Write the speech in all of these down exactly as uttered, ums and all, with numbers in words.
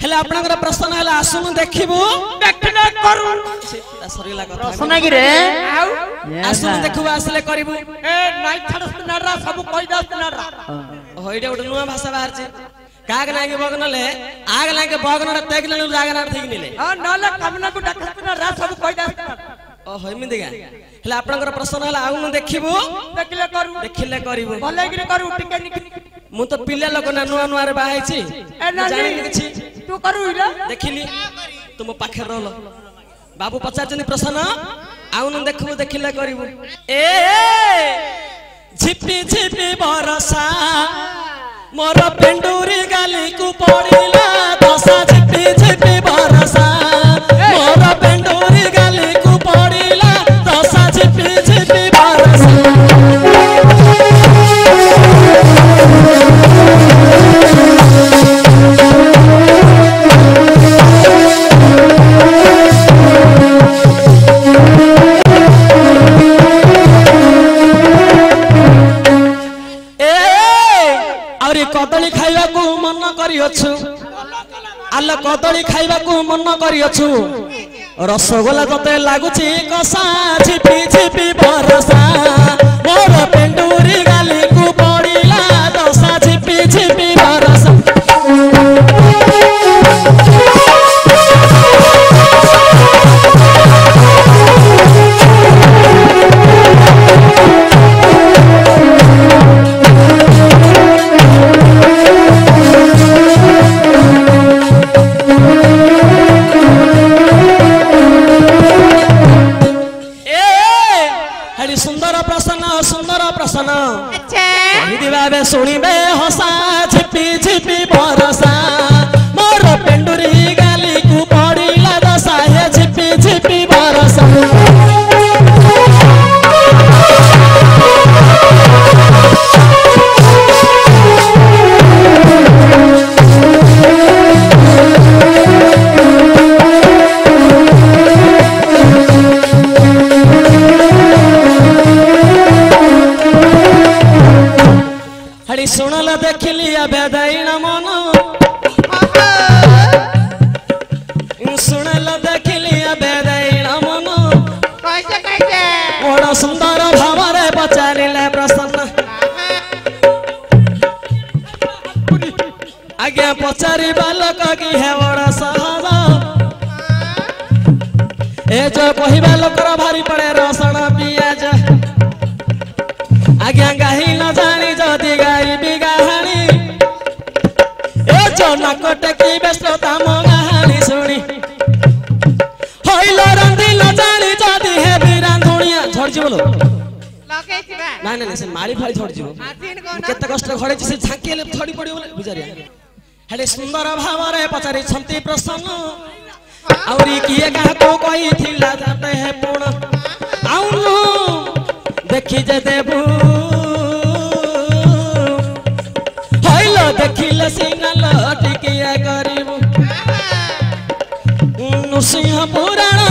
हेले आपनकर प्रश्न हैला आसुनु देखिबु देखले करू सरीला कथा प्रश्न कि रे आसुनु देखिबु आसले करिबु ए नाइ छाड़स नारा सब कहि दस नारा होइडे उड नुवा भाषा बाहर छी काग नागे बगनले आग लागे बगनडा तेगले जागना ठीक निले हां नले कामना को डकस नारा सब कहि दस ओ होइमि दिगा हेले आपनकर प्रश्न हैला आउनु देखिबु देखले करू देखिले करिबु भले गिरे करू टिके निक मु तो पिल्ला लोक ना नुवा नुवा रे बाहाई छी ए नानी छी तू करू इला देखिली तुम पाखे रहलो बाबू पचारजनी प्रश्न आउनु देखबु देखिले करिबु ए झिपी झिपी बरसा मोर पेंडुरी गाली को पड़िला दशा झिपी झिपी बरसा मोर पेंडुरी गाली को पड़िला दशा झिपी झिपी बरसा कदली खाइबा को मन करियछु आल कदली खाइबा को मन करियछु रसगोला तते लागुची कसा झिपी झिपी बरसा मोर पेंडुरी गाली को पड़िला दशा झिपी झिपी बरसा सुनिबे हसा झिपी झिपी बरसा मोर पेंडुरी गाली को पड़िला दशा हे झिपी झिपी बरसा सुनल देखिली बेदैन मन सुनल देखिली बेदैन मन कैसे कैसे बड़ा सुंदर भावरे पचारिले प्रसन्न आज्ञा पचारि बालक की है बड़ा सहज ए जो कहबा लोकर भारी पड़े रसण पियाज आज्ञा गाही न जानी जदि गाई बिगाहानी ए जो नाकट की व्यस्तता मो गाहानी सुनी होइलो रंदी न जानी जदि हे बिरांधुनिया झड़ जीवलो लगे छिबा ना ना से माली फाली झड़ जीवो केते कष्ट घड़े से झांकेले थोड़ी पड़ी बोले बिचारिया हेले सुंदर भावरे पचारि छंती प्रसन्न औरी किए का को कोई थिला जाते है पूर्ण आउनु देखि जे देबू होइलो देखिले सिंगल टिकिया करिबू नृसिंह पुराण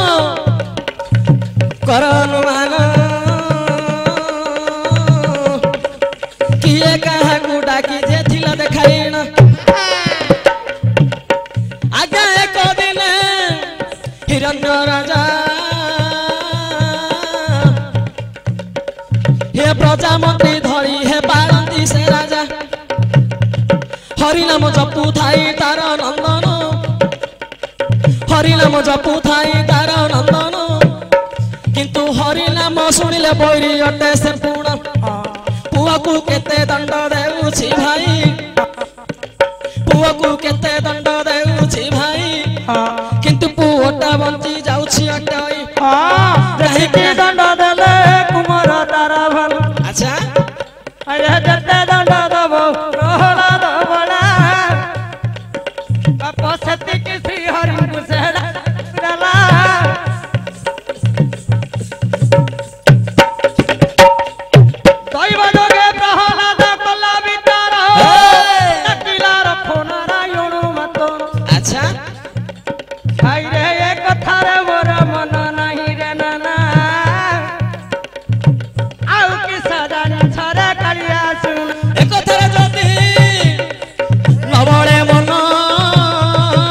करनुमान किए कहा गुडा की जे थिला देखाइना आज्ञा एक दिन हिरण्य राजा हे प्रजामंत्री धरी हे बारंती से राजा हरि नाम जपु थाई तार नंदन हरि नाम जपु थाई तार नंदन किंतु हरि नाम सुनिले बैरी अटे से पूर्ण पुआ को केते दंड देउछि भाई पुआ को केते दंड देउछि भाई किंतु पुओटा बंची जाउछि अटई रही के दंड देले कुमार तारा भल अच्छा अरे जते दंड दबो रोहला दबला अपसति के श्री हरि कुशला रला दैव जोगे प्रहलाद कला विचार नकिला रखो नारायण मत अच्छा भाई रे एक थारे मोर मन नहीं रे नाना आउ की सदानी छरे करिया सुन एक थारे जदी नबळे मन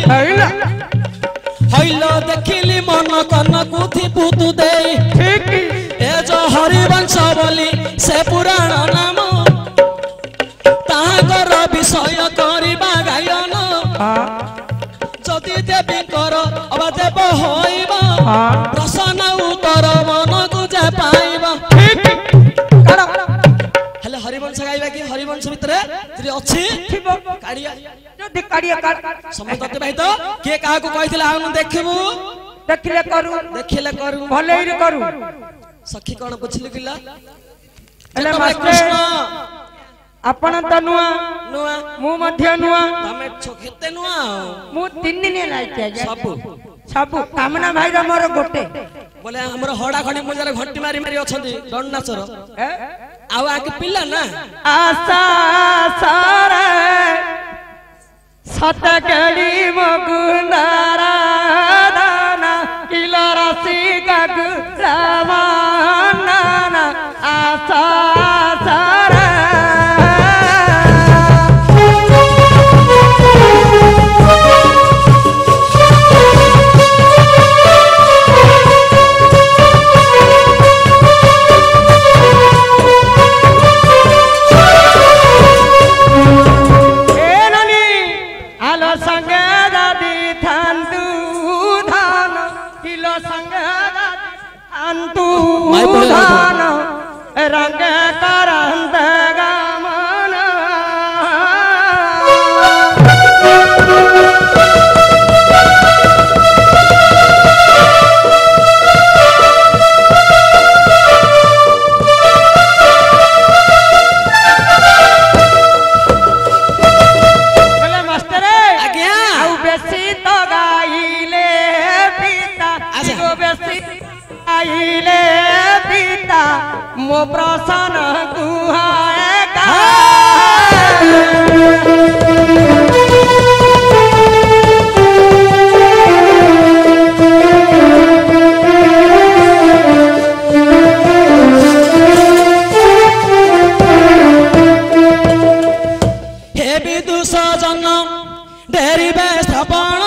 हैला हइलो देखिली मन कन कुथि पुतु देई ठीक ए जो हरिवंश बोली से पुराण नाम ताहाकर विषय करिबा गायन जदि देवी कर अबा देव होइबा प्रसन्न उत्तर मन को जे पाइबा ठीक करा हेले हरिवंश गाइबा कि हरिवंश भितरे जे अछि थिबो काड़िया जदि काड़िया काट समझ तते भाई तो के काहा को कहितला हम देखिबू देखिले करू देखिले करू भले रे करू सखी कोन पुछली किला हेले कृष्ण मास्टर आपण त नुआ नुआ मु मध्य नुआ तमे केते नुआ मु तीन दिन लाइक आज्ञा सब सब कामना भाई र मोर गोटे बोले हमर हडा खडी मुजरे घंटी मारी मारी अछंती दंडाचर ए आउ आके पिल्ला ना आशा सारे सतगड़ी मगुंदारा दाना किला राशि गगु रामाना आशा सारे रंग करंद गमन बोले मास्टर आज्ञा आउ बेसी तो गाइले पिता जो बेसी आइले पिता मो प्रसन्न कुहाएगा हे विदुष जन डेरी बेस्थापन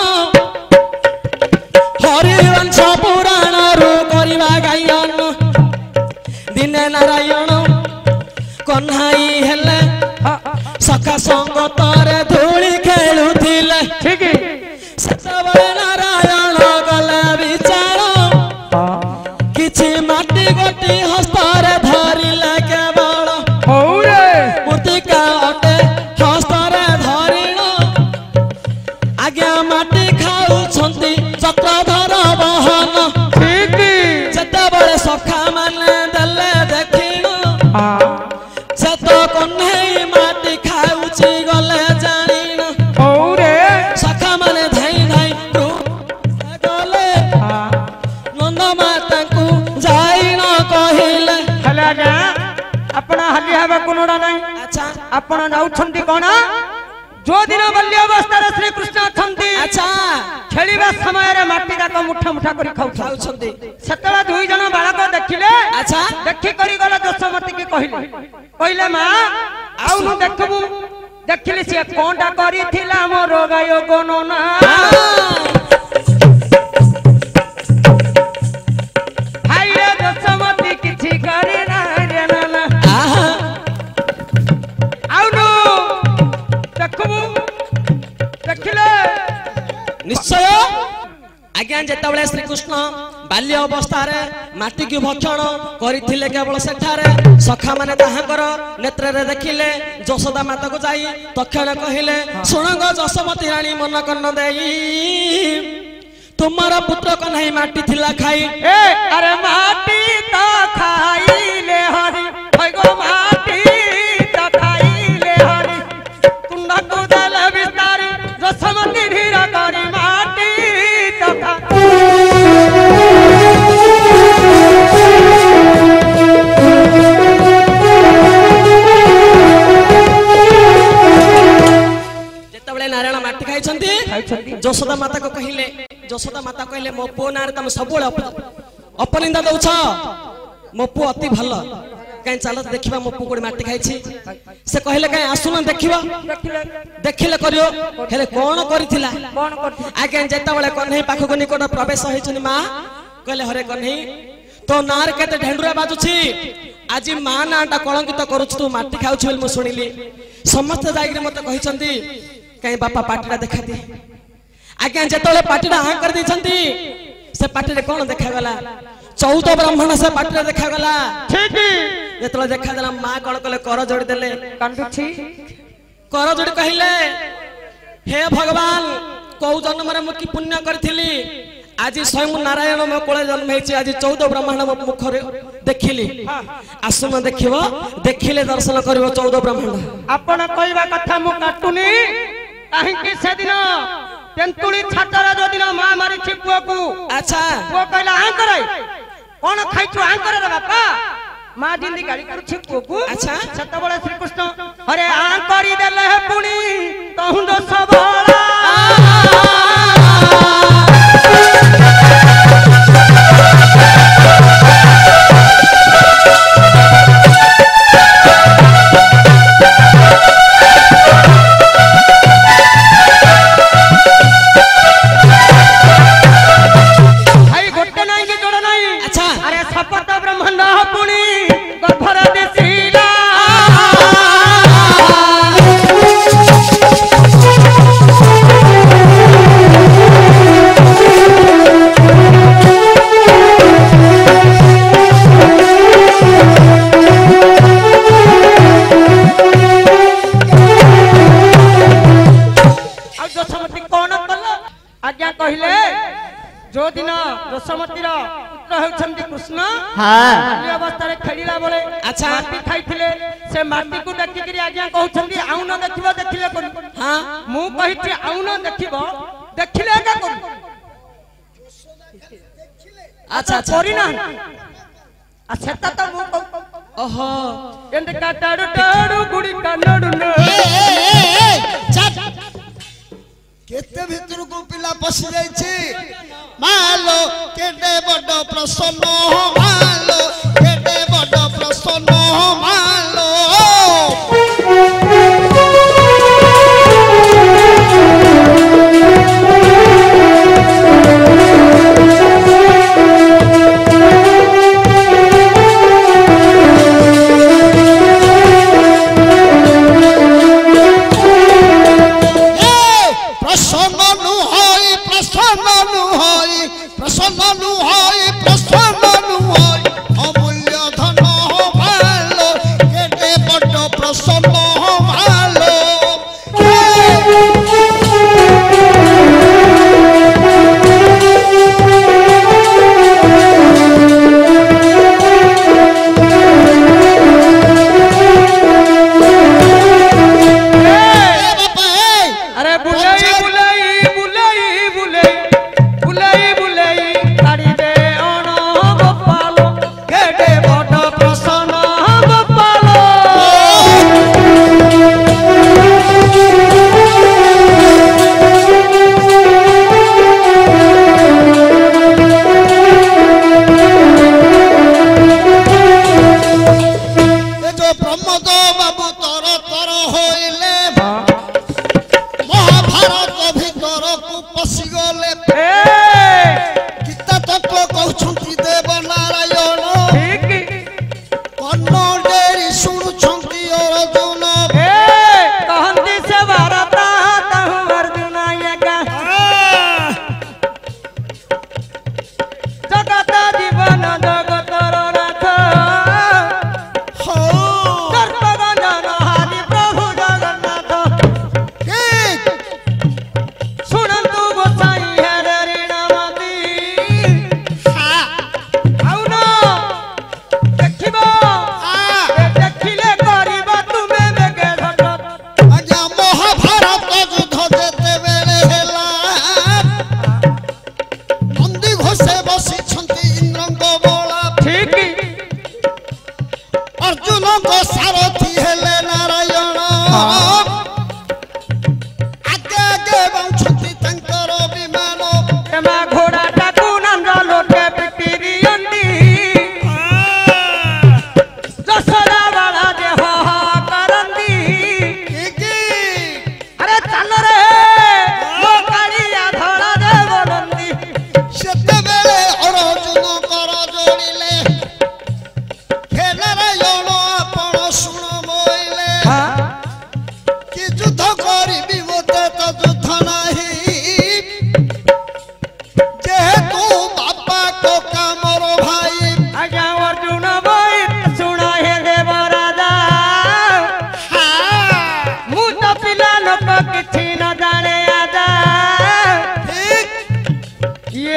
हरिवंश पुराण रू करिबा गायन दिने नारायण कन्हाई हेले सखा संगतरे धूली खेलुथिले ठीक सेतबे नारायण गले विचार किछि माटी गोटी हस्तरे धरिले केवल हौरे मूर्तिका अटे हस्तरे धरिण आज्ञा माटी खाउछंती चक्रधर बहन ठीक जेतेबेले सखा माने देले देखिण से तो कन्हई माटी खाउछि गले जानिण हौरे सखा माने धाई धाई गले नंद माता को जाइण कहिले हेले आज्ञा अपना हली हवा कोनोडा नहीं अच्छा आपण जाउछंती कोन जो दिन बाल्य अवस्था श्री कृष्ण अछंती अच्छा खेलिबा समय रे माटी जाक मुठा मुठा करी खाउ खाउछंती सेतला दुई जन बालक देखिले अच्छा देखि करी गला दशमती के कहिले कहिले मां आउ नु देखबू देखिले से कोंटा करी थिला मोर गायो कोनो ना हाय रे दशमती किछि करी ना रे ना आहा आउ नु देखबू देखिले निश्चय आज्ञा जेतबेले श्री कृष्ण बाल्य अवस्था रे माटी की भक्षण करिथिले केवल सेठारे सखा माने ताहाकर नेत्र रे देखिले यशोदा माता को जाई तक्षण कहिले सुणंग जशोमती रानी मन कन्न देई तुम्हारा पुत्र कन्हई माटी थिला खाई ए अरे माटी तो खाइले हरि होय गो माटी तो खाइले हरि कुंडा कुदल विस्तार जसमती धीर करी माटी तो खा जेतबेले नारायण माटी खाइछंती यशोदा माता को कहिले यशोदा माता कहले मो पो नारे तुम सबुले अपनिंदा दउछ मो पो अति भल कहीं चल देखा मो पु कोड़ी माटी खाई से कहले कहीं आसुन देखिबा देखिले करियो हेले कोन करिथिला कौन करती आगे जेता बेले कन्हई पाखको निकट प्रवेश होइछनी मां कहले हरे कन्हई तो नार केते ढेंडुरा बाजुछि आज मां नाटा कलंकित करूछ तू माटी खाउछ बोल मु सुनिली समस्त जाई मते कहिसंती कहीं बापा पाटीला देखा दे आगे जेतले पाटीला हां कर दैछंती से पाटी रे कोन देखा गला चौदह ब्राह्मण से पाटी रे देखा गला ठीक जेतले देखा देला मां कोन कले कर जोड़ी देले कांडुछि कर जोड़ी कहिले हे भगवान कौ जन्म रे मु की पुण्य करथिली आज स्वयं नारायण मो कोले जन्म हेछि आज चौदह ब्राह्मण मो मुखरे देखिली आसुन देखिबो देखिले दर्शन करिवो चौदह ब्राह्मण आपण कहवा कथा मु काटुनी काहे कि से दिन तेंतुली छातरा जो दिन मां मारी छि पुआ को अच्छा पुआ कहला आ करे कोन खाइछु आ करे रे बापा मां जिंदी गाड़ी करू छि पुआ को अच्छा सत बळे श्री कृष्ण अरे आ करी देले पुणी कहूं दो सबला जो दिन रसमती पुत्र होउछंती कृष्ण हां अवस्था रे खेलीला बोले अच्छा माटी खाइथिले से माटी को देखि करी आज्ञा कहउछंती आउ न देखिबो देखिले कर हां मु कहिछि आउ न देखिबो देखिले का कर अच्छा अच्छा करी ना आ सेता तो मु ओहो एंद का टाडू टाडू गुडी कानडू न केते भीतर को पिला पसी जाई छी मालो केडे बड प्रसन्न मालो केडे बड प्रसन्न मालो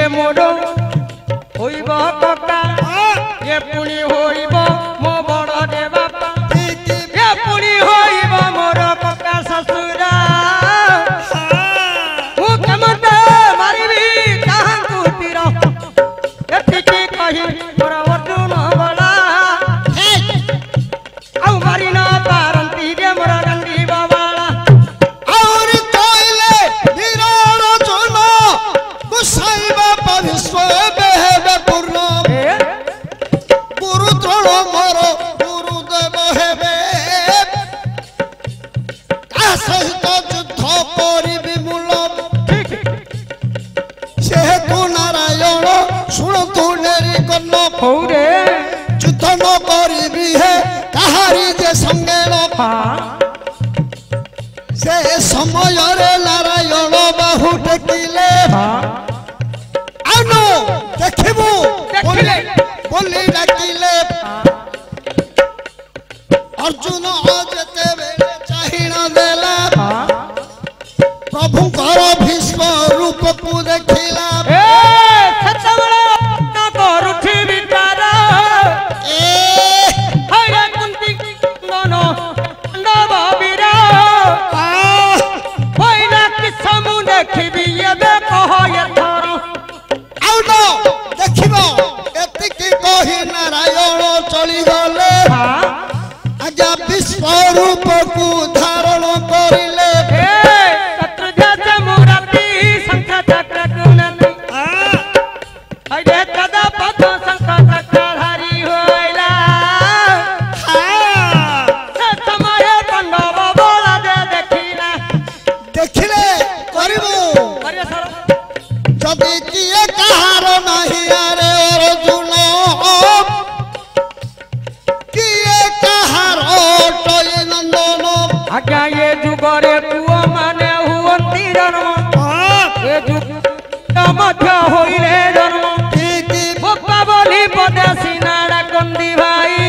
ये मोर होइब कका ये पुणी होइब मो बड़ दे बापा ये पुणी होइब मोर कका ससुरा मु केमते मारिबी काहांकु तीर एतिकी कहि मोर अर्जुन बला औ मारि न पारंती रे मोर गंडी बाबाला और कोइले वीरार जन गुसाई बापा विश्व बेहेबे पूर्ण गुरु द्रोण मोर गुरुदेव हेबे का सहित युद्ध करिबि मूल से तू नारायण शुण तू नेरी कन्न हौरे युद्ध न करिबि हे कहारी जे संगेल से समय रे नारायण बाहु टेकिले आनो देखिबु देखिले बोली डाकिले अर्जुन जेते बेले चाहिना देला प्रभु घर भीष्म रूप को देखिला ए सतबळ न करुथि विचार ए हरे कुंती ननो नव वीर होइना कि समु देखिबि एबे कह एथर आउनो देखिबो एतिकी कहि नारायण चली गले आज्ञा विश्व रूप को धारण करिले ए शत्रुध्वज मुराति शंख चक्र गुणति हरे कदा पथ शंख चक्रधारी होइला से समय पांडव बोला दे देखिला देखिले करिबो हरे सर जदि किए कहार नहीं आरे अर्जुन किए कहार टई नंदन आज्ञा ये जुगरे पुओ माने हुअंती जन्म ये जुग मध्य होइले जन्म की भोक्ता बोली पदे सिनाड़ा कंदी भाई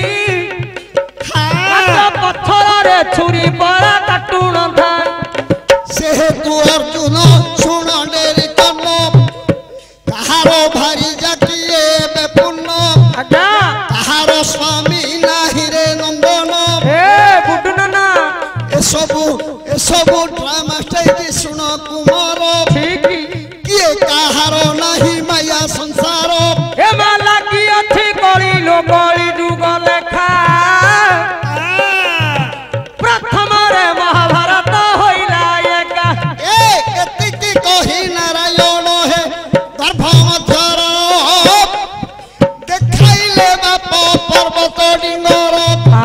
मात्र पत्थर रे छुरी बड़ा काटुण था से तू अर्जुन सुन डेरी कन्न कहार भारी जाकिए बेपुन्न आज्ञा कहार स्वामी नाही रे नंदन ए बुडुन ना एसबु एसबु ड्रामा स्टेज सुन कुमार ठीक किए कहार नाही माया संसार ए माला की अच्छी कली लो कली जुग लेखा प्रथम रे महाभारत होइला एका ए एतिकी कहि नारायण हे गर्भ मध्यर देखाइले बाप पर्वत डिंगर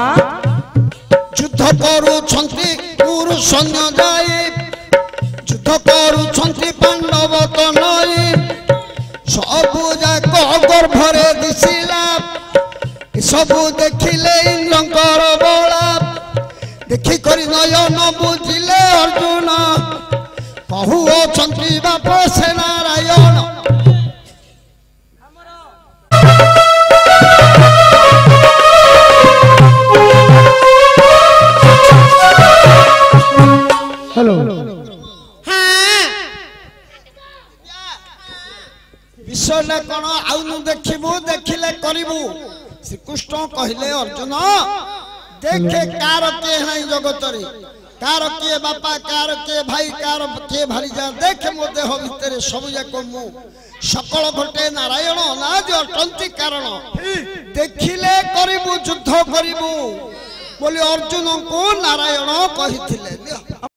युद्ध करुछंती गुरु सैन्य जाई युद्ध करुछंती पांडव तनई सबु जाक गर्भरे दिसिला सबु देखिले इंद्रंकर बला देखि करी नयन बुझिले अर्जुन कहु अछंती बाप से नारायण हेलो विषय कौन आउ देखिबू देखिले करिबू श्रीकृष्ण कहले अर्जुन देखे कार के है जगत रे कार के बापा कार के भाई कार के भारीजा देखे मो देह भितर सब जाक मु सकल घटे नारायण अनादि अटंती कारण देखिले करिबू युद्ध करिबू बोली अर्जुन को नारायण कहिथिले।